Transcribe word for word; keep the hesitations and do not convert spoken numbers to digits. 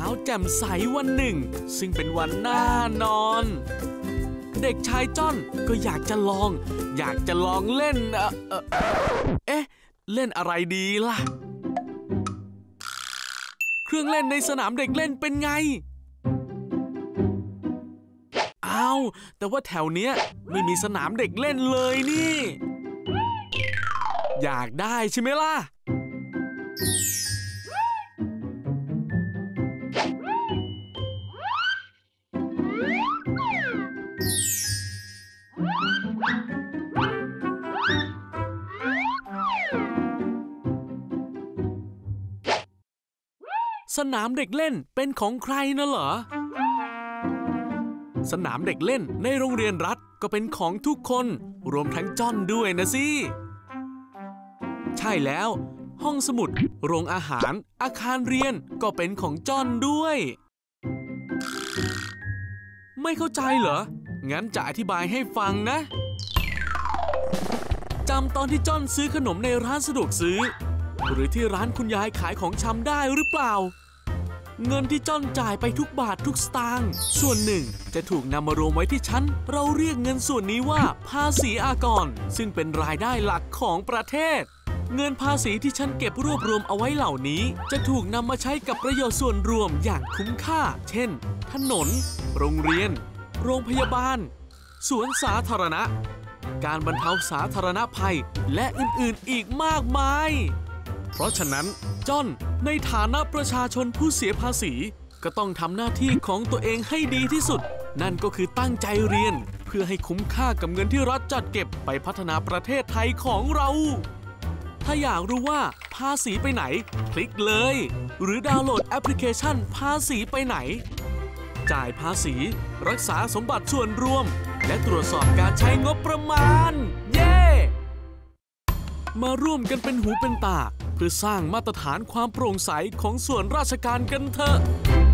าวแจ่มใสวันหนึ่งซึ่งเป็นวันน่านอนเด็กชายจ้อนก็อยากจะลองอยากจะลองเล่นเอ่อเอ่อเอ๊ะเล่นอะไรดีล่ะเครื่องเล่นในสนามเด็กเล่นเป็นไงอ้าวแต่ว่าแถวเนี้ยไม่มีสนามเด็กเล่นเลยนี่อยากได้ใช่ไหมล่ะสนามเด็กเล่นเป็นของใครนะเหรอสนามเด็กเล่นในโรงเรียนรัฐก็เป็นของทุกคนรวมทั้งจ้อนด้วยนะสิใช่แล้วห้องสมุดโรงอาหารอาคารเรียนก็เป็นของจ้อนด้วยไม่เข้าใจเหรองั้นจะอธิบายให้ฟังนะจำตอนที่จ้อนซื้อขนมในร้านสะดวกซื้อหรือที่ร้านคุณยายขายของชำได้หรือเปล่าเงินที่จ้อนจ่ายไปทุกบาททุกสตางค์ส่วนหนึ่งจะถูกนำมารวมไว้ที่ชั้นเราเรียกเงินส่วนนี้ว่าภาษีอากรซึ่งเป็นรายได้หลักของประเทศเงินภาษีที่ฉันเก็บรวบรวมเอาไว้เหล่านี้จะถูกนำมาใช้กับประโยชน์ส่วนรวมอย่างคุ้มค่าเช่นถนนโรงเรียนโรงพยาบาลสวนสาธารณะการบรรเทาสาธารณภัยและอื่นๆอีกมากมายเพราะฉะนั้นจ้อนในฐานะประชาชนผู้เสียภาษีก็ต้องทำหน้าที่ของตัวเองให้ดีที่สุดนั่นก็คือตั้งใจเรียนเพื่อให้คุ้มค่ากับเงินที่รัฐจัดเก็บไปพัฒนาประเทศไทยของเราถ้าอยากรู้ว่าภาษีไปไหนคลิกเลยหรือดาวน์โหลดแอปพลิเคชันภาษีไปไหนจ่ายภาษีรักษาสมบัติส่วนรวมและตรวจสอบการใช้งบประมาณเย้มาร่วมกันเป็นหูเป็นตาเพื่อสร้างมาตรฐานความโปร่งใสของส่วนราชการกันเถอะ